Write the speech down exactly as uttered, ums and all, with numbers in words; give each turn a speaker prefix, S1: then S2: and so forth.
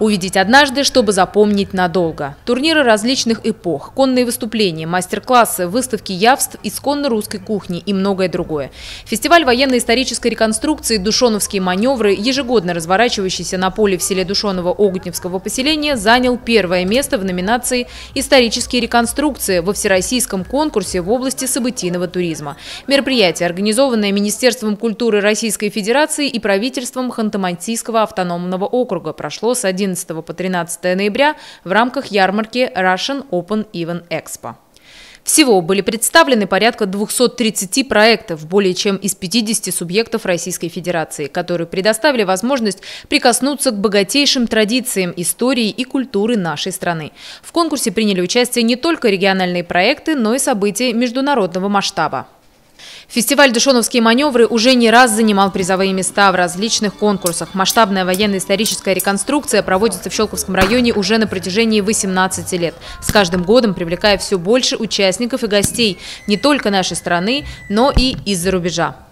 S1: Увидеть однажды, чтобы запомнить надолго. Турниры различных эпох, конные выступления, мастер-классы, выставки явств исконно русской кухни и многое другое. Фестиваль военно-исторической реконструкции «Душоновские маневры», ежегодно разворачивающийся на поле в селе Душоново Огутневского поселения, занял первое место в номинации «Исторические реконструкции» во всероссийском конкурсе в области событийного туризма. Мероприятие, организованное Министерством культуры Российской Федерации и правительством Ханты-Мансийского автономного округа, прошло с одиннадцатого по тринадцатое ноября в рамках ярмарки Russian Open Event Expo. Всего были представлены порядка двухсот тридцати проектов более чем из пятидесяти субъектов Российской Федерации, которые предоставили возможность прикоснуться к богатейшим традициям истории и культуры нашей страны. В конкурсе приняли участие не только региональные проекты, но и события международного масштаба. Фестиваль «Душоновские маневры» уже не раз занимал призовые места в различных конкурсах. Масштабная военно-историческая реконструкция проводится в Щелковском районе уже на протяжении восемнадцати лет, с каждым годом привлекая все больше участников и гостей не только нашей страны, но и из-за рубежа.